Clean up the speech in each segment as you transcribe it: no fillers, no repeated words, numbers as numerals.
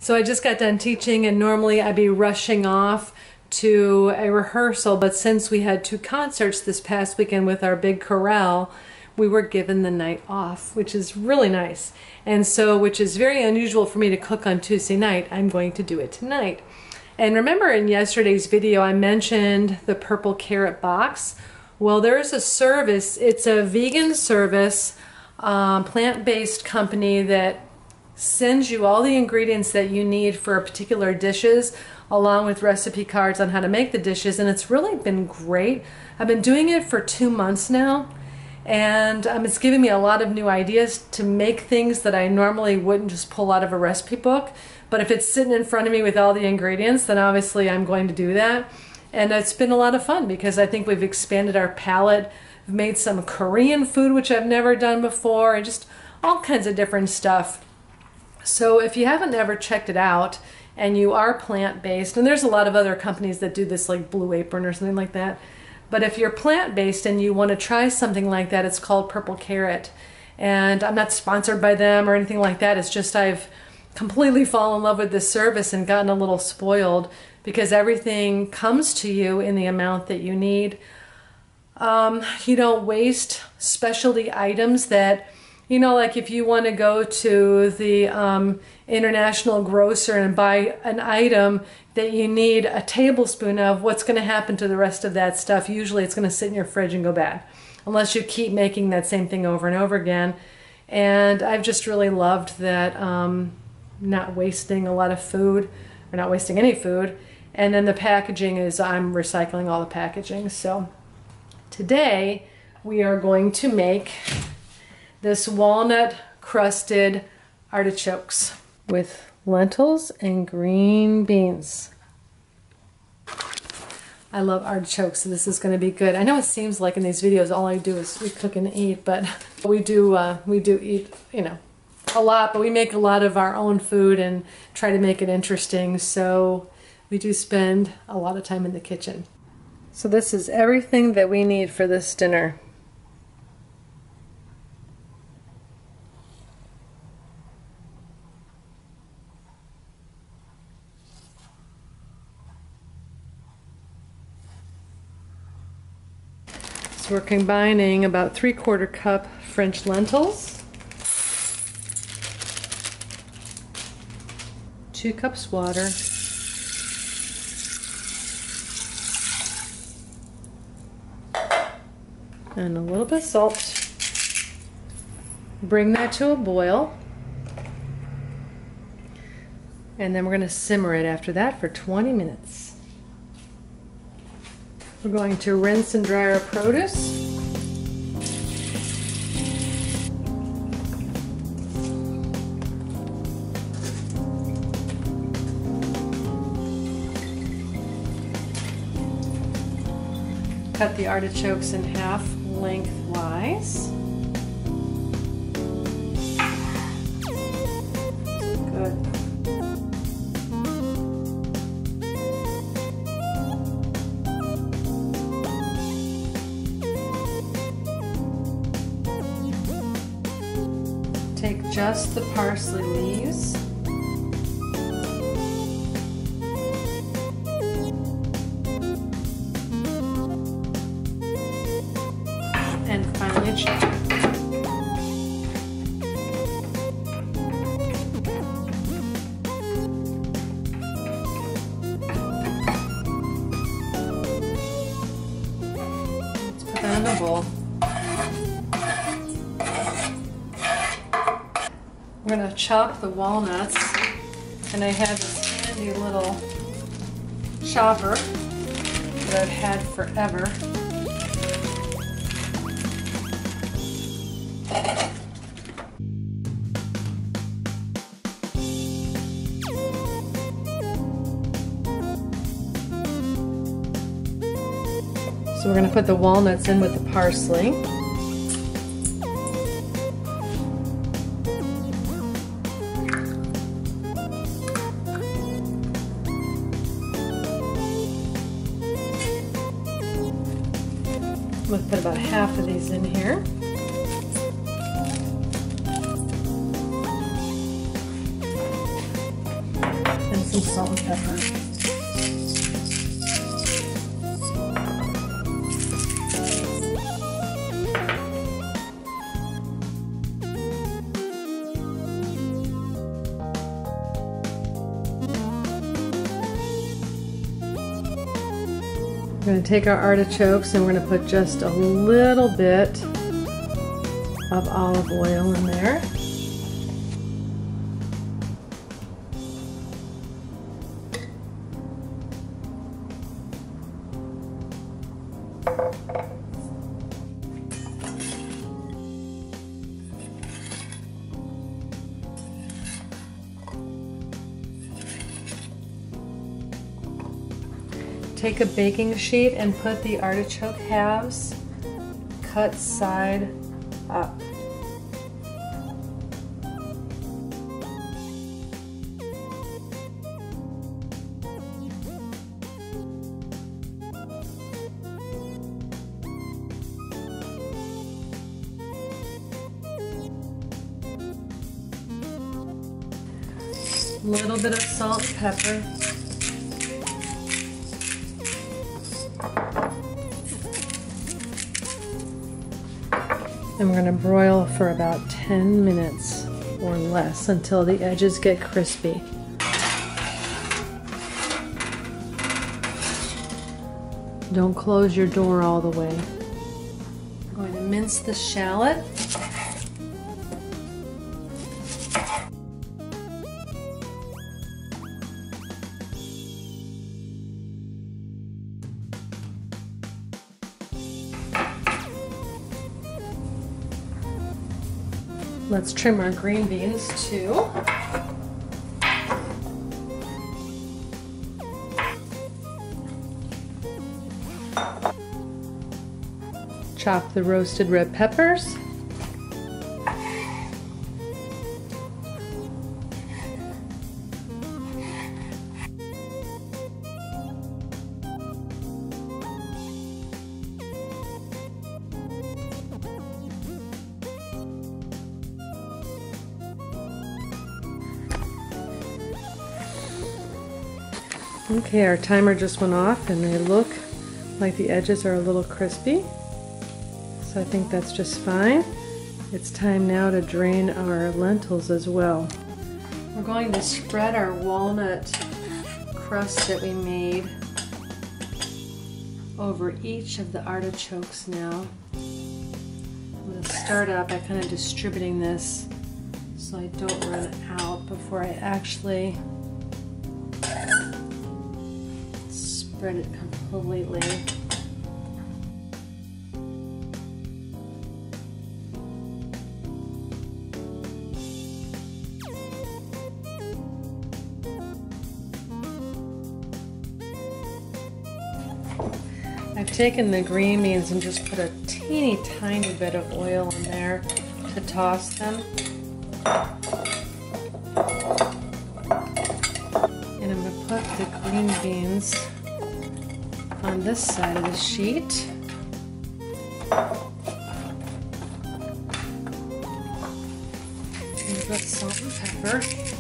So I just got done teaching, and normally I'd be rushing off to a rehearsal, but since we had 2 concerts this past weekend with our big chorale, we were given the night off, which is really nice. And so, which is very unusual for me to cook on Tuesday night, I'm going to do it tonight. And remember in yesterday's video I mentioned the purple carrot box? Well, there's a service, it's a vegan service, plant-based company that sends you all the ingredients that you need for particular dishes, along with recipe cards on how to make the dishes, and it's really been great. I've been doing it for 2 months now, and it's giving me a lot of new ideas to make things that I normally wouldn't just pull out of a recipe book. But if it's sitting in front of me with all the ingredients, then obviously I'm going to do that. And it's been a lot of fun because I think we've expanded our palette. We've made some Korean food, which I've never done before, and just all kinds of different stuff. So if you haven't ever checked it out and you are plant-based, and there's a lot of other companies that do this like Blue Apron or something like that, but if you're plant-based and you want to try something like that, it's called Purple Carrot. And I'm not sponsored by them or anything like that. It's just I've completely fallen in love with this service and gotten a little spoiled because everything comes to you in the amount that you need. You don't waste specialty items that, you know, like if you want to go to the international grocer and buy an item that you need a tablespoon of, what's going to happen to the rest of that stuff? Usually it's going to sit in your fridge and go bad, unless you keep making that same thing over and over again. And I've just really loved that, not wasting a lot of food, or not wasting any food. And then the packaging is, I'm recycling all the packaging. So today we are going to make this walnut-crusted artichokes with lentils and green beans. I love artichokes, so this is going to be good. I know it seems like in these videos all I do is we cook and eat, but we do eat, you know, a lot, but we make a lot of our own food and try to make it interesting, so we do spend a lot of time in the kitchen. So this is everything that we need for this dinner. So we're combining about 3/4 cup French lentils, 2 cups water, and a little bit of salt. Bring that to a boil, and then we're going to simmer it after that for 20 minutes. We're going to rinse and dry our produce. Cut the artichokes in half lengthwise. Good. Take just the parsley leaves. And finely chop. Let's put that in a bowl. We're going to chop the walnuts, and I have this handy little chopper that I've had forever. So we're going to put the walnuts in with the parsley. We'll put about half of these in here. some salt and pepper. We're going to take our artichokes and we're going to put just a little bit of olive oil in there. Take a baking sheet and put the artichoke halves cut side up. A little bit of salt and pepper. And we're going to broil for about 10 minutes or less until the edges get crispy. Don't close your door all the way. I'm going to mince the shallot. Let's trim our green beans too. Chop the roasted red peppers. Okay, our timer just went off and they look like the edges are a little crispy. So I think that's just fine. It's time now to drain our lentils as well. We're going to spread our walnut crust that we made over each of the artichokes now. I'm going to start up by kind of distributing this so I don't run out before I actually spread it completely. I've taken the green beans and just put a teeny tiny bit of oil in there to toss them. And I'm going to put the green beans on this side of the sheet. And put salt and pepper.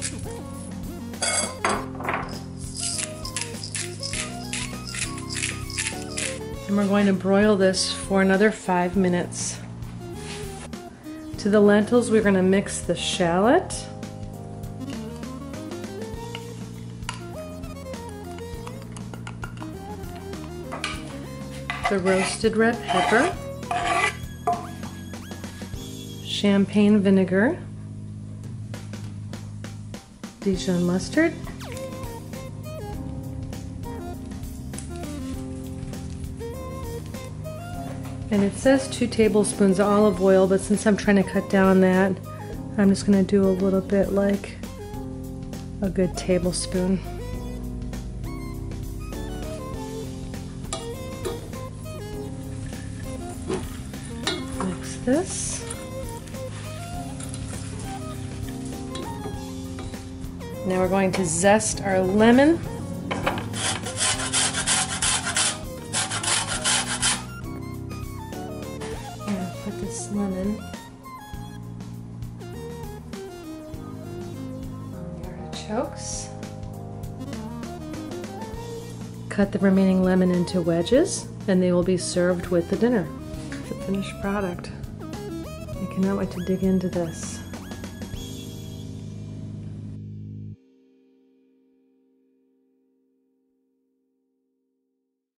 And we're going to broil this for another 5 minutes. To the lentils, we're going to mix the shallot, the roasted red pepper, champagne vinegar, Dijon mustard, and it says 2 tablespoons of olive oil, but since I'm trying to cut down on that, I'm just going to do a little bit, like a good tablespoon. Mix this. Now we're going to zest our lemon. Put this lemon on the artichokes. cut the remaining lemon into wedges, and they will be served with the dinner. The finished product. I cannot wait to dig into this.